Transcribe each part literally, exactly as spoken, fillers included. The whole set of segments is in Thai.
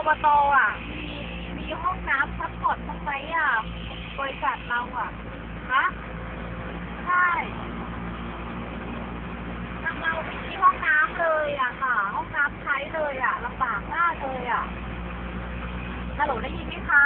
อบตอ่ะมีมีห้องน้ำซัพพอร์ตบ้างไหมอ่ะบริษัทเราอ่ะฮะใช่ทางเราไม่มีห้องน้ำเลยอ่ะค่ะห้องน้ำใช้เลยอ่ะลำบากมากเลยอ่ะฮัลโหลได้ยินไหมคะ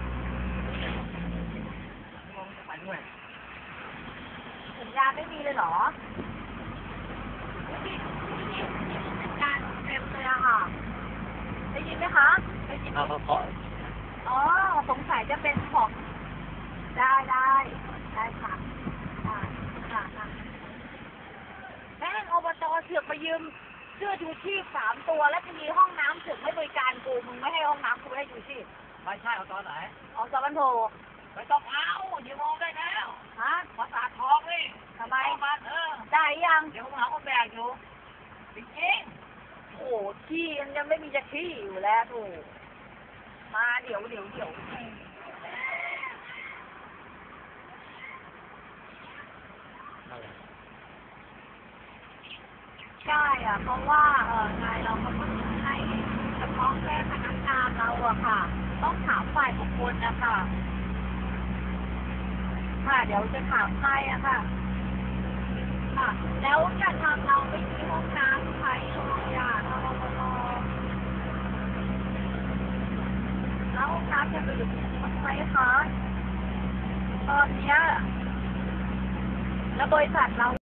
สัญญาณไม่มีเลยเหรอไม่มีไม่มีสัญญาณเต็มเลยอะค่ะได้ยินไหมคะได้ยินเอาเพราะอ๋อสงสัยจะเป็นของได้ได้ได้ค่ะได้ค่ะค่ะแม่งอบตเสือกไปยืมเสื้อชูชีพสามตัวแล้วจะมีห้องน้ำเสือกไม่บริการกูมึงไม่ให้ห้องน้ำกูไม่ให้ชูชีพไม่ใช่เอาตอนไหนเอาสะบันโถไม่ต้องเอายืมมองได้แล้วฮะภาษาทองนี่ทำไมเอามาเออได้ยังเดี๋ยวผมหาคนแบกอยู่จริงโอ้ขี้มันยังไม่มีจะขี้อยู่แล้วถูกมาเดี๋ยวเดี๋ยวเดี๋ยว ใช่อ่ะเพราะว่าเออนายเราเขาก็ให้เฉพาะแค่พนักงานเราอะค่ะ ต้องถามฝ่ายบุคคลนะคะค่ะเดี๋ยวจะถามให้อะค่ะค่ะ แล้วจะทำเราไม่มีห้องน้ำใช้เลยอะทางอบตแล้วห้องน้ำจะไปอยู่ที่ไหนคะตอนเนี้ยแล้วบริษัทเรา